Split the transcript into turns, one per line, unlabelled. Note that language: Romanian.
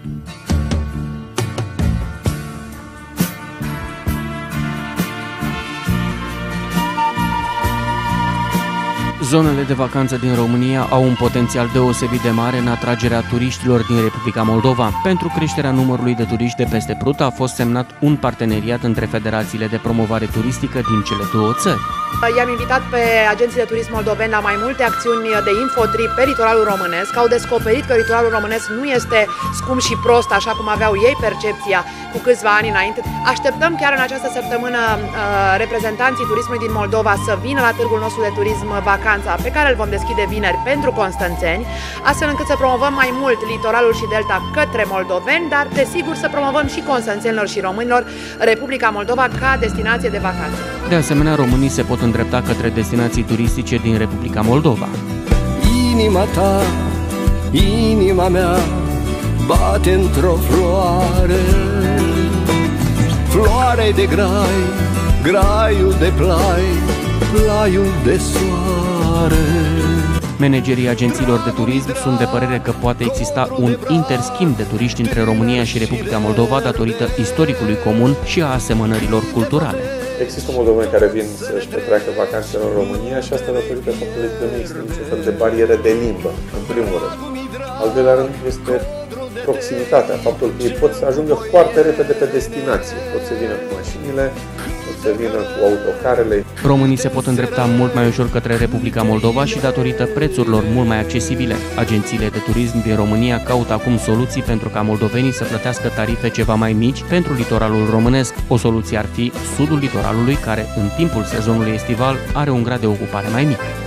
Zonele de vacanță din România au un potențial deosebit de mare în atragerea turiștilor din Republica Moldova. Pentru creșterea numărului de turiști de peste Pruta a fost semnat un parteneriat între federațiile de promovare turistică din cele două țări.
I-am invitat pe agenții de turism moldoveni la mai multe acțiuni de infotrip pe litoralul românesc. Au descoperit că litoralul românesc nu este scump și prost, așa cum aveau ei percepția cu câțiva ani înainte. Așteptăm chiar în această săptămână reprezentanții turismului din Moldova să vină la târgul nostru de turism Vacanța, pe care îl vom deschide vineri pentru constanțeni, astfel încât să promovăm mai mult litoralul și delta către moldoveni, dar desigur să promovăm și constanțenilor și românilor Republica Moldova ca destinație de vacanță.
De asemenea, românii se pot îndrepta către destinații turistice din Republica Moldova.
Inima ta, inima mea, bate într-o floare, floare de grai, graiul de plai, plaiul de soare.
Managerii agențiilor de turism sunt de părere că poate exista un interschimb de turiști între România și Republica Moldova datorită istoricului comun și a asemănărilor culturale.
Există moldoveni care vin să-și petreacă vacanțele în România și asta datorită faptului că nu există niciun fel de barieră de limbă, în primul rând. Al doilea rând este proximitatea, faptul că ei pot să ajungă foarte repede pe destinație, pot să vină cu mașinile, pot să vină cu autocarele.
Românii se pot îndrepta mult mai ușor către Republica Moldova și datorită prețurilor mult mai accesibile. Agențiile de turism din România caută acum soluții pentru ca moldovenii să plătească tarife ceva mai mici pentru litoralul românesc. O soluție ar fi sudul litoralului, care în timpul sezonului estival are un grad de ocupare mai mic.